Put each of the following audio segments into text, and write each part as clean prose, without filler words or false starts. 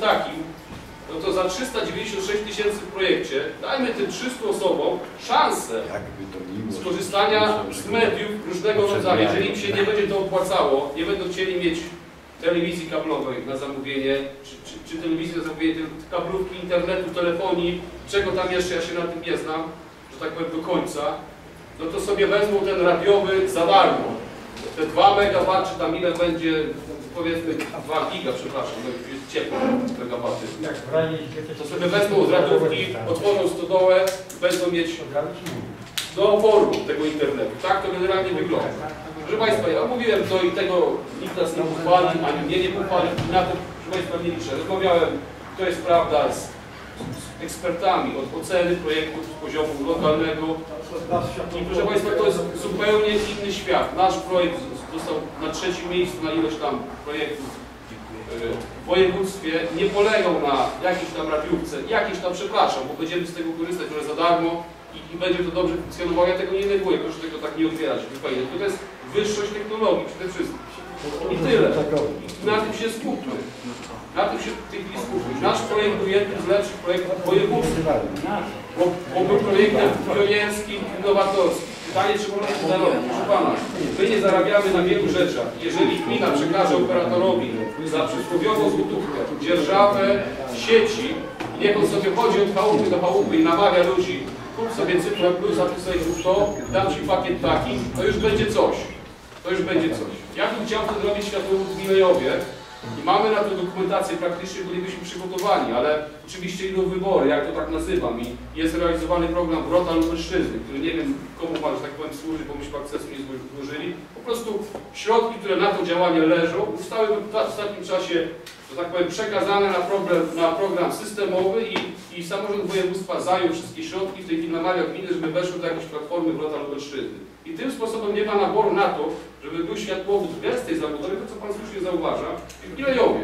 takim, no to za 396 000 w projekcie dajmy tym 300 osobom szansę skorzystania z mediów różnego rodzaju. Jeżeli im się nie będzie to opłacało, nie będą chcieli mieć telewizji kablowej na zamówienie, czy telewizji na zamówienie, kablówki, internetu, telefonii, czego tam jeszcze, ja się na tym nie znam, że tak powiem do końca, no to sobie wezmą ten radiowy za darmo. Te 2 MB, czy tam ile będzie, powiedzmy 2 giga, przepraszam, bo jest ciepło, megabaty. To sobie wezmą z radiówki, otworzą stodołę, będą mieć do oporu tego internetu. Tak to generalnie wygląda. Proszę Państwa, ja mówiłem to i tego nikt nas nie pochwali, ani mnie nie pochwali, i na to, proszę Państwa, nie liczę. Rozmawiałem, to jest prawda, z ekspertami od oceny projektów z poziomu lokalnego. I proszę Państwa, to jest zupełnie inny świat. Nasz projekt został na 3. miejscu na ilość tam projektów w województwie. Nie polegał na jakiejś tam radiówce, przepraszam, bo będziemy z tego korzystać, że za darmo i będzie to dobrze funkcjonowało. Ja tego nie neguję, proszę tego tak nie odbierać. To jest wyższość technologii przede wszystkim. I tyle. I na tym się skupmy. Na tym się w tej chwili skupmy. Nasz projekt był jednym z lepszych projektów województwa, bo był projektem pionierskim, innowatorskim. Pytanie, czy można to zarobić? Proszę Pana, my nie zarabiamy na wielu rzeczach. Jeżeli gmina przekaże operatorowi za przysłowiową złotówkę dzierżawę sieci, i niech on sobie chodzi od chałupy do chałupy i namawia ludzi, kup sobie Cyfra Plus, a ty sobie kup to, dam ci pakiet taki, to już będzie coś. To już będzie coś. Ja bym chciał to zrobić światłowód w Milejowie i mamy na to dokumentację, praktycznie bylibyśmy przygotowani, ale oczywiście idą wybory, jak to tak nazywam, i jest realizowany program Wrota Lubelszczyzny, który nie wiem komu ma, że tak powiem, służy, bo myśmy akcesu nie złożyli. Po prostu środki, które na to działanie leżą, zostały w ostatnim czasie, że tak powiem, przekazane na program systemowy i samorząd województwa zajął wszystkie środki, w tej chwili namawia gminy, żeby weszły do jakiejś platformy Wrota Lubelszczyzny. I tym sposobem nie ma naboru na to, żeby był światłowód w gęstej zabudowie, to co Pan słusznie zauważa, i w Milejowie.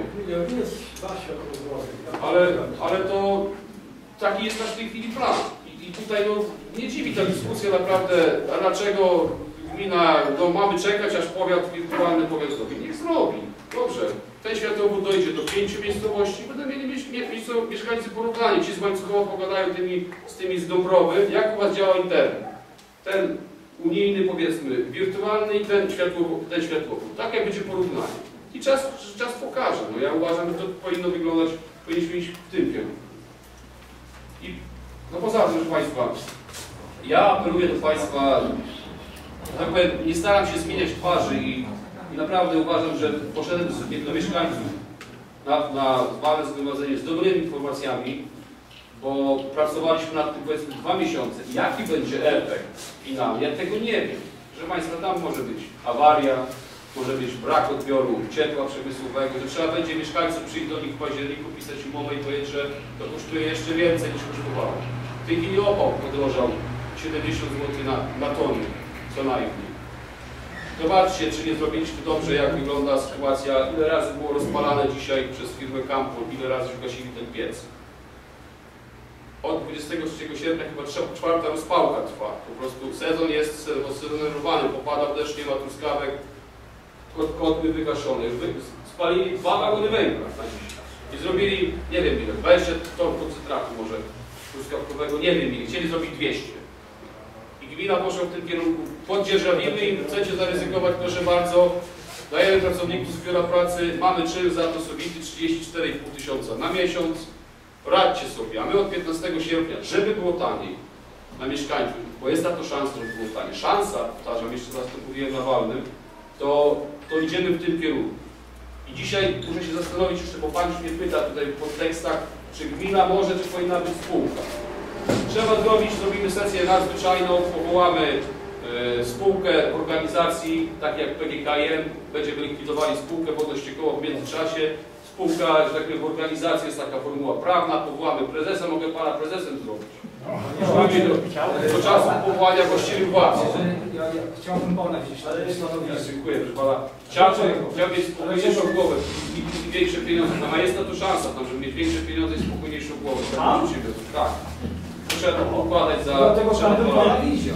Ale to taki jest nasz w tej chwili plan. I tutaj no, nie dziwi ta dyskusja naprawdę, a dlaczego gmina, no mamy czekać, aż powiat wirtualny powiat zrobi. Niech zrobi. Dobrze. Ten światłowód dojdzie do 5 miejscowości, będą mieli mieszkańcy porównanie. Ci z Łańcuchowa pogadają z tymi z Dąbrowy, jak u Was działa internet. Ten unijny, powiedzmy, wirtualny i ten światłowód. Takie będzie porównanie. I czas pokaże. No ja uważam, że to powinno wyglądać, powinniśmy iść w tym kierunku. I no poza tym, proszę Państwa, ja apeluję do Państwa, tak powiem, nie staram się zmieniać twarzy i naprawdę uważam, że poszedłem do mieszkańców na walne zgromadzenie z dobrymi informacjami, bo pracowaliśmy nad tym, powiedzmy, 2 miesiące. Jaki będzie efekt finalny? Ja tego nie wiem. Proszę Państwa, tam może być awaria, może być brak odbioru ciepła przemysłowego, że trzeba będzie mieszkańców przyjść do nich w październiku, pisać umowę i powiedzieć, że to kosztuje jeszcze więcej niż kosztowało. W tej chwili opał podrożał 70 zł na tonę, co najmniej. Zobaczcie, czy nie zrobiliśmy dobrze, jak wygląda sytuacja, ile razy było rozpalane dzisiaj przez firmę Campol, ile razy już gasili ten piec. Od 23 sierpnia chyba 4. rozpałka trwa. Po prostu sezon jest rozsezonerowany, popadał deszcz, nie ma truskawek, kotły wygaszone. Już spalili 2 wagony węgla na dzisiaj. I zrobili, nie wiem ile, 20 ton koncentratu może truskawkowego, nie wiem ile. Chcieli zrobić 200. I gmina poszła w tym kierunku. Poddzierżawimy im, chcecie zaryzykować, proszę bardzo. Dajemy pracowników z biura pracy, mamy czyn za to sobity 34,5 tysiąca na miesiąc. Radźcie sobie, a my od 15 sierpnia, żeby było taniej na mieszkańców, bo jest na to szansa, żeby było taniej. Szansa, powtarzam, jeszcze raz to mówiłem na walnym, to idziemy w tym kierunku. I dzisiaj muszę się zastanowić jeszcze, bo Pan już mnie pyta tutaj w podtekstach, czy gmina może, czy powinna być spółka. Trzeba zrobimy sesję nadzwyczajną, powołamy spółkę organizacji, tak jak PGKM, będziemy likwidowali spółkę wodościekową w międzyczasie. Spółka, że tak powiem, organizacja jest taka formuła prawna, powołamy prezesa, mogę Pana prezesem zrobić. Do czasu powołania właściwych władz. Chciałbym ponownie. Dziękuję, proszę Pana. Chciałbym mieć spokojniejszą głowę i większe pieniądze. A jest na to szansa, tam, żeby mieć większe pieniądze i spokojniejszą głowę. Tak. Muszę to pokładać za... Dlatego Pan do Pana idzie.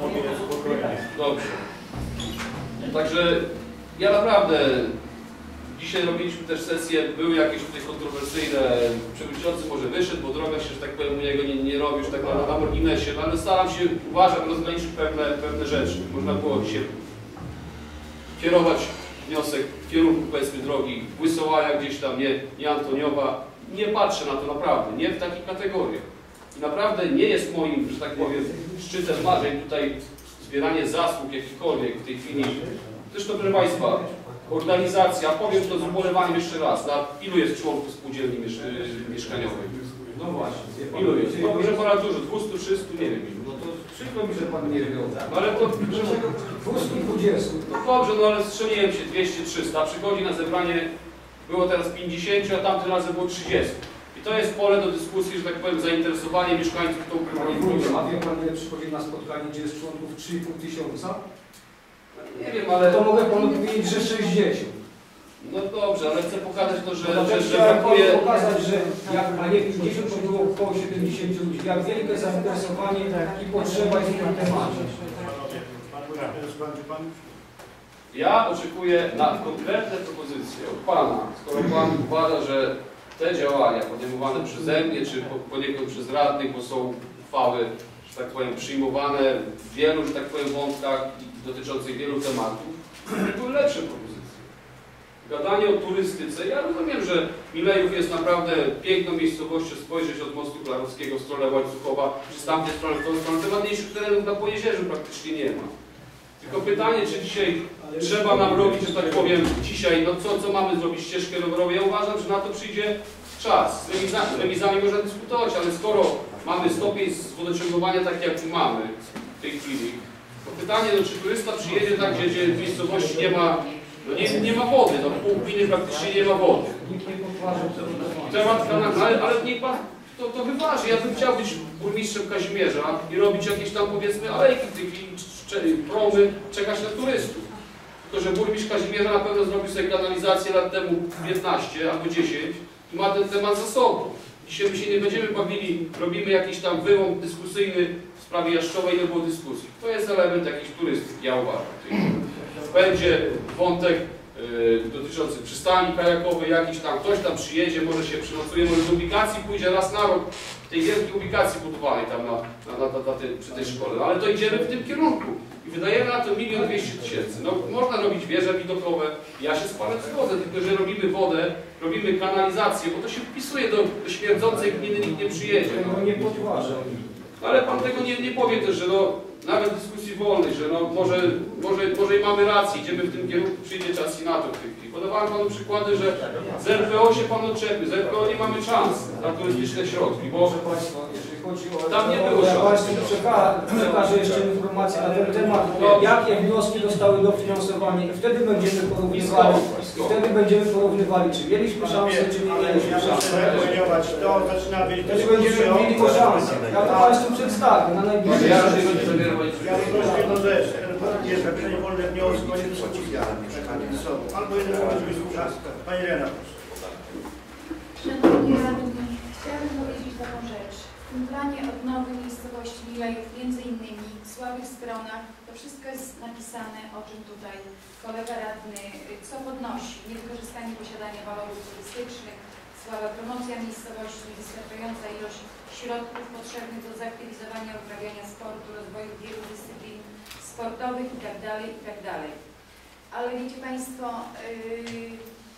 Dobrze. Także ja naprawdę Dzisiaj robiliśmy też sesję, były jakieś tutaj kontrowersyjne, przewodniczący może wyszedł, bo droga się, że tak powiem, u niego nie robi już tak na marginesie, no ale staram się, uważam, rozgraniczyć pewne rzeczy. Można było się kierować wniosek w kierunku, powiedzmy, drogi Łysołaja gdzieś tam, nie Antoniowa. Nie patrzę na to naprawdę, nie w takich kategoriach. I naprawdę nie jest moim, że tak powiem, szczytem marzeń tutaj zbieranie zasług jakichkolwiek w tej chwili. Zresztą, proszę Państwa, organizacja, powiem to z ubolewaniem jeszcze raz, ilu jest członków spółdzielni mieszkaniowej? No właśnie. Ilu jest? No proszę Pana dużo, 200, 300, nie wiem ilu. No to przykro mi, że Pan nie wie. No ale to, 220. no dobrze, no ale strzeliłem się 200, 300, przychodzi na zebranie, było teraz 50, a tamtym razem było 30. I to jest pole do dyskusji, że tak powiem, zainteresowanie mieszkańców tą A wie Pan, ile przychodzi na spotkanie, gdzie jest członków 3,5 tysiąca? Nie wiem, ale... To mogę Panu powiedzieć, że 60. No dobrze, ale chcę pokazać to, że Chciałem brakuje... Panu pokazać, że jak, a nie 50, to było około 70 ludzi. Jak wielkie zainteresowanie i potrzeba jest w tym temacie. Ja oczekuję na konkretne propozycje od Pana, skoro Pan uważa, że te działania podejmowane przeze mnie, czy poniekąd przez radnych, bo są uchwały, że tak powiem, przyjmowane w wielu, że tak powiem, wątkach dotyczących wielu tematów, były lepsze propozycje. Gadanie o turystyce, ja rozumiem, że Milejów jest naprawdę piękną miejscowością, spojrzeć od mostu Klarowskiego w stronę Łańcuchowa, czy z tamtej strony w tą stronę, ładniejszych terenów na Pojezierzu praktycznie nie ma. Tylko pytanie, czy dzisiaj trzeba nam robić, że tak powiem, dzisiaj, no co mamy zrobić, ścieżkę rowerową? Ja uważam, że na to przyjdzie czas. Z remizami można dyskutować, ale skoro mamy stopień wodociągowania tak, jak mamy w tej chwili, to pytanie, no, czy turysta przyjedzie tak, gdzie w miejscowości nie ma, no nie ma wody, no pół gminy praktycznie nie ma wody. Nikt nie podważa Temat kanalny, ale niech Pan to wyważy. Ja bym chciał być burmistrzem Kazimierza i robić jakieś tam, powiedzmy, alejki w tej chwili, promy, czekać na turystów. Tylko że burmistrz Kazimierza na pewno zrobił sobie kanalizację lat temu 15 albo 10 i ma ten temat za sobą. Dzisiaj my się nie będziemy bawili, robimy jakiś tam wyłom dyskusyjny w sprawie Jaszczowej, nie było dyskusji. To jest element jakiejś turystyki, ja uważam. Będzie wątek dotyczący przystani kajakowej, jakiś tam, ktoś tam przyjedzie, może się przynocuje, może z ubikacji pójdzie raz na rok, w tej wielkiej ubikacji budowanej tam przy tej szkole. No, ale to idziemy w tym kierunku i wydajemy na to 1 200 000. No można robić wieże widokowe, ja się z Panem zgodzę, tylko że robimy wodę, robimy kanalizację, bo to się wpisuje do śmierdzącej gminy, nikt nie przyjedzie. No nie podważa. Ale Pan tego nie powie też, że no, nawet w dyskusji wolnej, że no, może i mamy rację, idziemy w tym kierunku, przyjdzie czas i na to w tej chwili. Podawałem Panu przykłady, że z RPO się Pan odczepił, z RPO nie mamy szans na turystyczne środki, bo Proszę Państwa, jeżeli chodzi o tam nie było ja szans. Państwu przekażę jeszcze informację na ten temat, jakie wnioski zostały dofinansowane i wtedy będziemy porównywali, czy mieliśmy szansę, czy nie mieliśmy szansy. Wtedy będziemy mieli po szansę. Ja to Państwu przedstawię na najbliższy czas. Ja proszę jedną rzecz. Jest napisanie wolne wnioski, nie dyskucja. Albo jeden moment, żeby słuchać. Pani Rena, proszę. Szanowni radni, chciałabym powiedzieć taką rzecz. W tym planie odnowy miejscowości Milejów, między innymi w słabych stronach, to wszystko jest napisane, o czym tutaj kolega radny, co podnosi. Niewykorzystanie posiadania walorów turystycznych, słaba promocja miejscowości, wystarczająca ilość środków potrzebnych do zaktywizowania uprawiania sportu, rozwoju wielu dyscyplin sportowych itd., itd. Ale wiecie Państwo,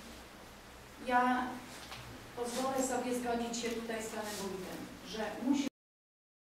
ja pozwolę sobie zgodzić się tutaj z Panem Wójtem, że musi